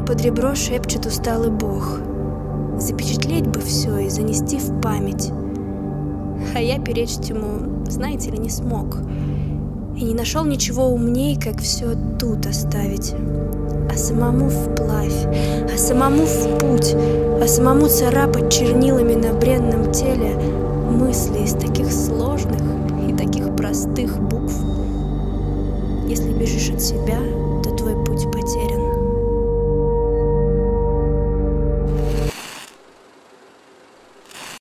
Мне под ребро шепчет усталый Бог. Запечатлеть бы все и занести в память. А я перечить ему, знаете ли, не смог. И не нашел ничего умней, как все тут оставить. А самому вплавь, а самому в путь, а самому царапать чернилами на бренном теле мысли из таких сложных и таких простых букв. Если бежишь от себя, то твой путь потерян.